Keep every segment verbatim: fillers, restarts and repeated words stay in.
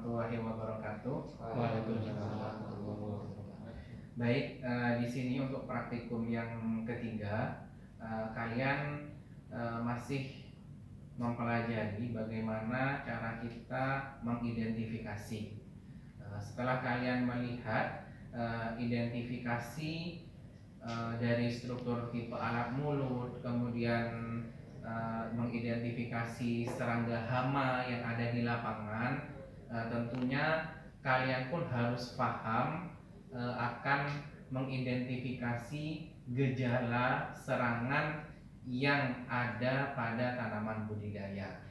warahmatullahi wabarakatuh. Waalaikumsalam warahmatullahi wabarakatuh. Baik, uh, di sini untuk praktikum yang ketiga, uh, kalian uh, masih mempelajari bagaimana cara kita mengidentifikasi. Uh, setelah kalian melihat uh, identifikasi uh, dari struktur tipe alat mulut, kemudian uh, mengidentifikasi serangga hama yang ada di lapangan, uh, tentunya kalian pun harus paham uh, akan mengidentifikasi gejala serangan yang ada pada tanaman budidaya.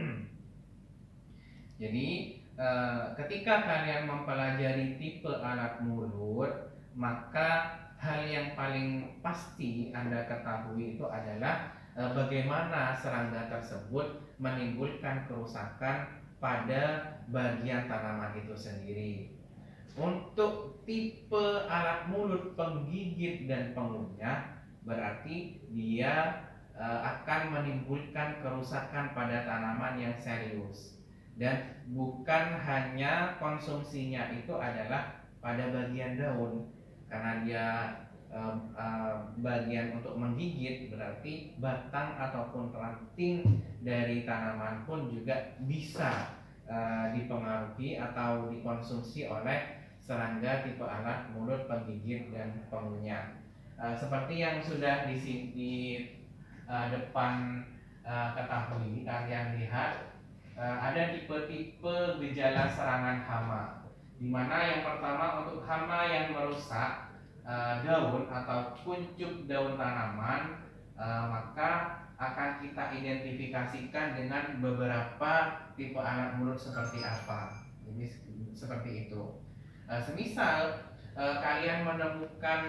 Jadi eh, ketika kalian mempelajari tipe alat mulut, maka hal yang paling pasti Anda ketahui itu adalah eh, bagaimana serangga tersebut menimbulkan kerusakan pada bagian tanaman itu sendiri. Untuk tipe alat mulut penggigit dan pengunyah, berarti dia e, akan menimbulkan kerusakan pada tanaman yang serius, dan bukan hanya konsumsinya itu adalah pada bagian daun, karena dia e, e, bagian untuk menggigit, berarti batang ataupun ranting dari tanaman pun juga bisa e, dipengaruhi atau dikonsumsi oleh serangga tipe alat mulut penggigit dan pengunyah. Uh, seperti yang sudah di, di uh, depan uh, ketahui, kalian lihat uh, ada tipe-tipe gejala serangan hama, di mana yang pertama untuk hama yang merusak uh, daun atau kuncup daun tanaman, uh, maka akan kita identifikasikan dengan beberapa tipe alat mulut seperti apa. Jadi seperti itu. Uh, semisal uh, kalian menemukan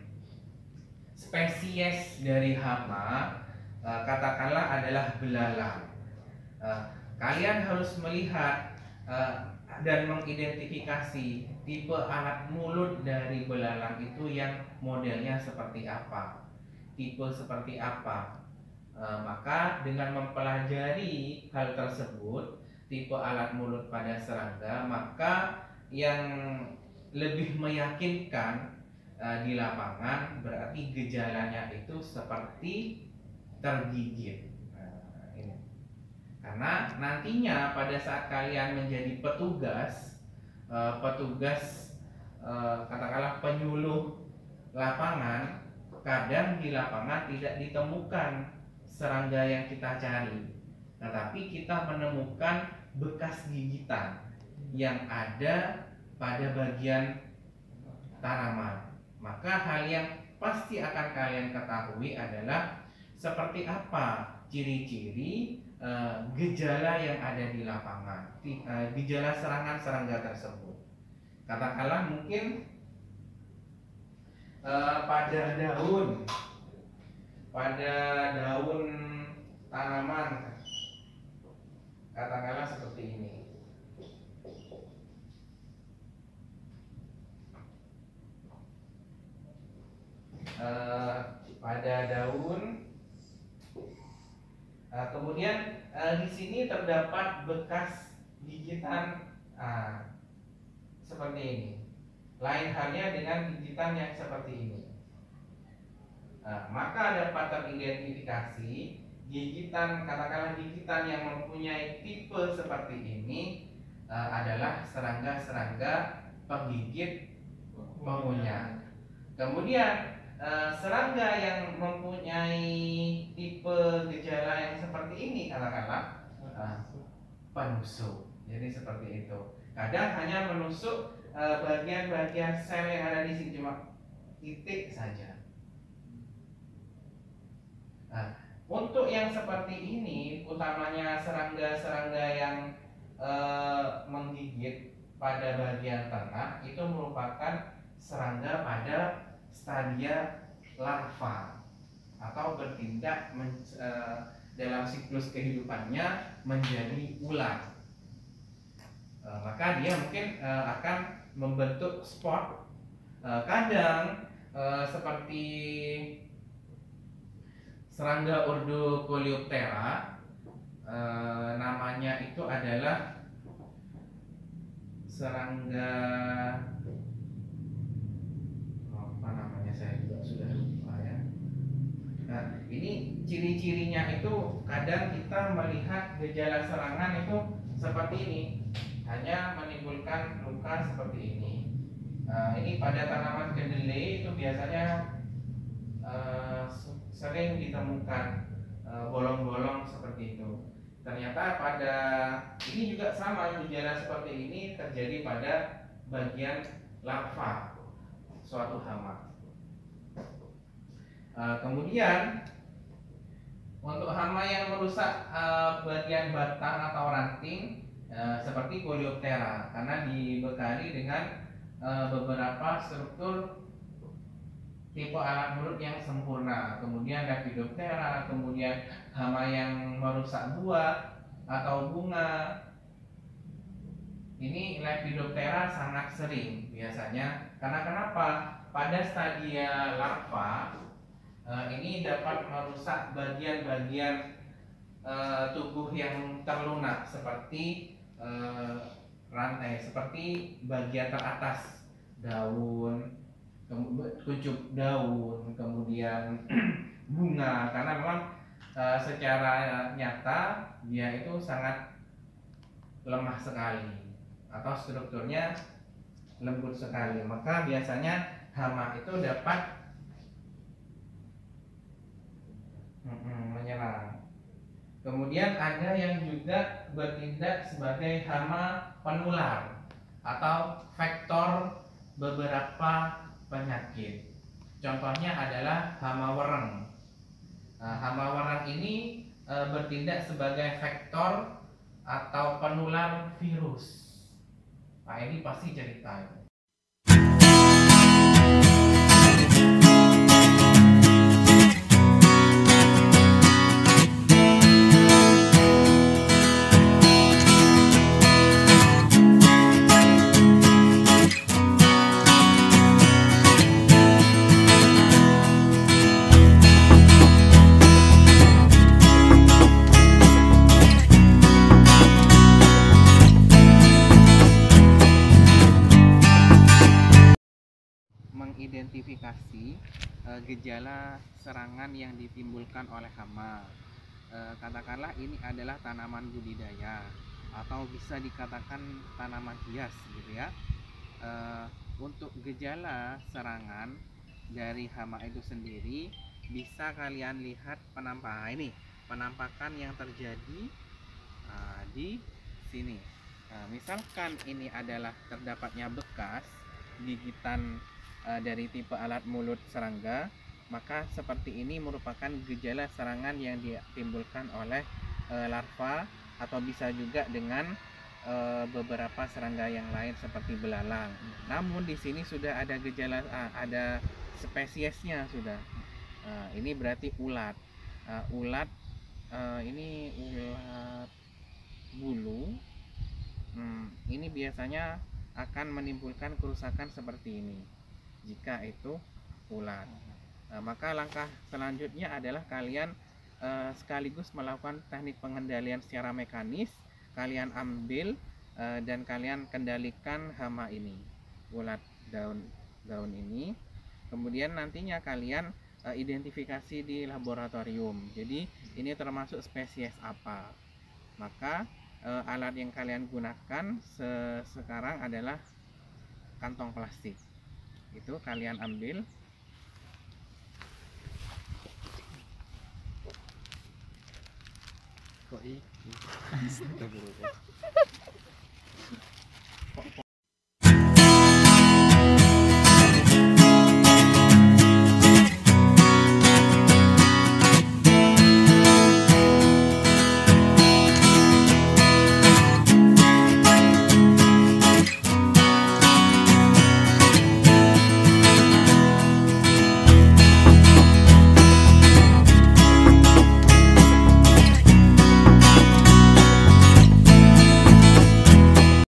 spesies dari hama, uh, katakanlah adalah belalang, uh, kalian harus melihat uh, dan mengidentifikasi tipe alat mulut dari belalang itu yang modelnya seperti apa, tipe seperti apa. Uh, maka dengan mempelajari hal tersebut, tipe alat mulut pada serangga, maka yang lebih meyakinkan uh, di lapangan berarti gejalanya itu seperti tergigit. Nah, ini. Karena nantinya pada saat kalian menjadi petugas, uh, petugas uh, katakanlah penyuluh lapangan, kadang di lapangan tidak ditemukan serangga yang kita cari, tetapi kita menemukan bekas gigitan yang ada pada bagian tanaman. Maka hal yang pasti akan kalian ketahui adalah seperti apa ciri-ciri e, gejala yang ada di lapangan, e, gejala serangan serangga tersebut. Katakanlah mungkin e, pada daun, pada daun tanaman, katakanlah seperti ini. Uh, pada daun, uh, kemudian uh, di sini terdapat bekas gigitan uh, seperti ini. Lain halnya dengan gigitan yang seperti ini. Uh, maka dapat teridentifikasi gigitan, katakanlah gigitan yang mempunyai tipe seperti ini uh, adalah serangga-serangga penggigit pengunyah. Kemudian Uh, serangga yang mempunyai tipe gejala yang seperti ini katakanlah uh, penusuk. Jadi seperti itu. Kadang hanya menusuk uh, bagian-bagian sel yang ada di sini, cuma titik saja. Nah, untuk yang seperti ini, utamanya serangga-serangga yang uh, menggigit pada bagian tengah, itu merupakan serangga pada stadia larva atau bertindak men, e, dalam siklus kehidupannya menjadi ular. E, maka dia mungkin e, akan membentuk spot. E, kadang e, seperti serangga Urdocoleoptera, e, namanya itu adalah serangga, apa namanya saya juga sudah lupa ya. Nah, ini ciri-cirinya itu kadang kita melihat gejala serangan itu seperti ini, hanya menimbulkan luka seperti ini. Nah, ini pada tanaman kedelai itu biasanya uh, sering ditemukan uh, bolong-bolong seperti itu. Ternyata pada ini juga sama, gejala seperti ini terjadi pada bagian larva suatu hama. Uh, kemudian untuk hama yang merusak uh, bagian batang atau ranting uh, seperti Coleoptera, karena dibekali dengan uh, beberapa struktur tipe alat mulut yang sempurna. Kemudian Lepidoptera, kemudian hama yang merusak buah atau bunga. Ini Lepidoptera sangat sering biasanya, karena kenapa? Pada stadia larva Uh, ini dapat merusak bagian-bagian uh, tubuh yang terlunak seperti uh, rantai, seperti bagian teratas daun, kuncup daun, kemudian bunga, karena memang uh, secara nyata dia itu sangat lemah sekali atau strukturnya lembut sekali. Maka biasanya hama itu dapat menyerang. Kemudian ada yang juga bertindak sebagai hama penular atau vektor beberapa penyakit. Contohnya adalah hama wereng. Nah, hama wereng ini e, bertindak sebagai vektor atau penular virus. Pak Edi pasti cerita itu. Mengidentifikasi e, gejala serangan yang ditimbulkan oleh hama. E, katakanlah ini adalah tanaman budidaya atau bisa dikatakan tanaman hias gitu ya. E, untuk gejala serangan dari hama itu sendiri bisa kalian lihat penampakan ini, penampakan yang terjadi nah, di sini. Nah, misalkan ini adalah terdapatnya bekas gigitan dari tipe alat mulut serangga, maka seperti ini merupakan gejala serangan yang ditimbulkan oleh e, larva atau bisa juga dengan e, beberapa serangga yang lain seperti belalang. Namun di sini sudah ada gejala, ah, ada spesiesnya sudah. Nah, ini berarti ulat. Uh, ulat uh, ini ulat bulu. Hmm, ini biasanya akan menimbulkan kerusakan seperti ini. Jika itu ulat, nah, maka langkah selanjutnya adalah kalian uh, sekaligus melakukan teknik pengendalian secara mekanis. Kalian ambil uh, dan kalian kendalikan hama ini, ulat daun daun ini. Kemudian nantinya kalian uh, identifikasi di laboratorium. Jadi ini termasuk spesies apa. Maka uh, alat yang kalian gunakan se sekarang adalah kantong plastik. Itu kalian ambil, kok iki